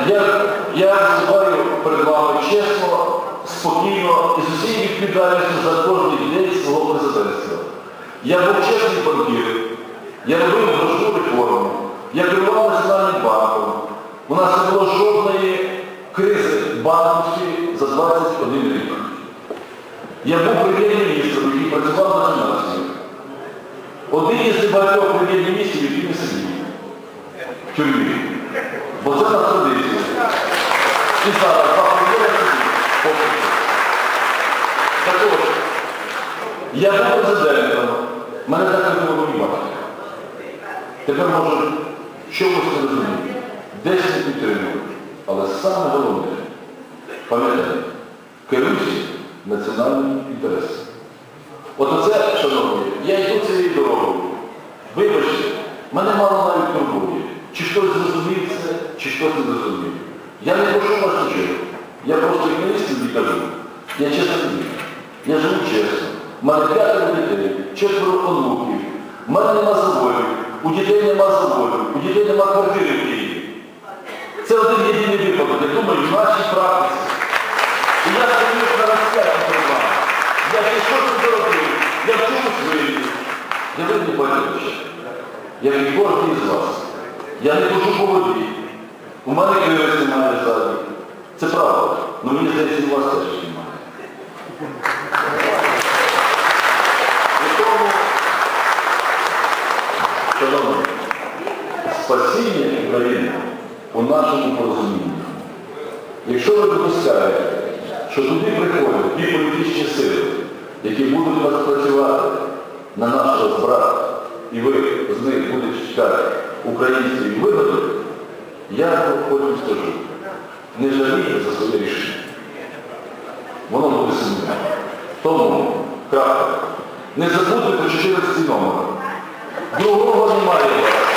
Я виступаю перед вами чесно, спокійно і з усією відповідальністю за кожний день свого президентства. Я був чесний банкір, я робив грошову реформу, я керував Національним банком. У нас не було жодної кризи банківської за 21 рік. Я був прем'єр-міністром, який працював на фінансів. Один із небагатьох прем'єр-міністрів, який не сидів в тюрмі. Бо це на традиції. І зараз, так от, я був президентом, мене так не було батька. Тепер, може, чогось не розумію. Десь не підтримую. Але саме головне, пам'ятаю, керуюся національним інтересом. От оце, шановні, я йду цією дорогою. Вибачте, мене мало навіть турбує. Чи хтось зрозумів це, чи хтось не зрозумів. Я не прошу вас нічого. Я просто як міністр кажу. Я чесно кажу. Я живу чесно. У мене 5 дітей, 4 онуків. У мене нема заводів, у дітей нема заводів, у дітей нема квартири в Києві. Це один єдиний випадок, я думаю, в нашій практиці. І я стою на розп'ятті перед вами. Я ще щось не зробив, я в чомусь вийду. Я ви не бачите, як і кожен із вас. Я не хожу по воді. У мене криниць немає ззаді. Це правда. Але мені здається, і у вас теж немає. І тому, шановні, спасіння України у нашому порозумінні. Якщо ви допускаєте, що туди приходять ті політичні сили, які будуть вас працювати на наш розбрат, і ви з них будете чекати української вигоди, я потім скажу, не жалійте за своє рішення. Воно буде сумне. Тому, крапка, не забудьте про 14 номер. Другого немає.